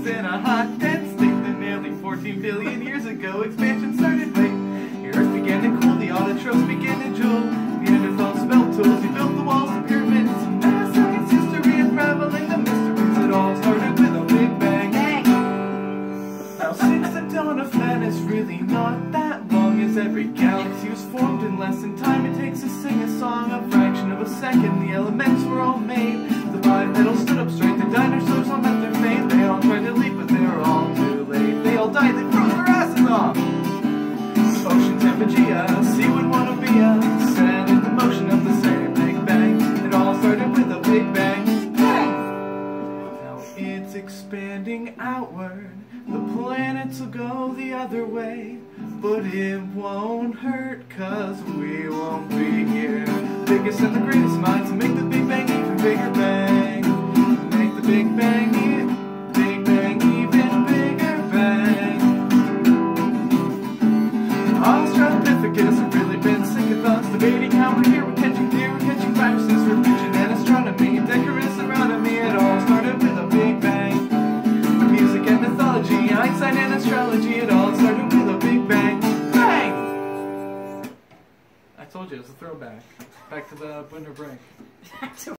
was in a hot, dense state that nearly 14 billion years ago expansion started late. The earth began to cool, the autotrophs began to jewel. The Neanderthals built tools, we built the walls, the pyramids. And now science history unraveling the mysteries. It all started with a Big Bang. Now since the dawn of man, it's really not that long, as every galaxy was formed in less than time it takes to sing a song. A fraction of a second, the elements were all made. The bipedal stood up straight, the dinosaurs all met their fate. They all tried to leap, but they were all too late. They all died, they froze their asses off. Oceans and Pangea, sea would want to be a set in the motion of the same Big Bang. It all started with a Big Bang. Bang! Now it's expanding outward. The planets will go the other way, but it won't hurt, 'cause we won't be here. Biggest and the greatest minds will make the Big Bang even bigger bang. Make the Big Bang even bigger bang. Australopithecus have really been sick of us, debating how we're here. We're catching deer, we're catching viruses, religion and astronomy, decorous aronomy. It all started with a Big Bang. Music and mythology, Einstein and astrology, it all started with a Big Bang. Bang! I told you, it was a throwback. Back to the winter break.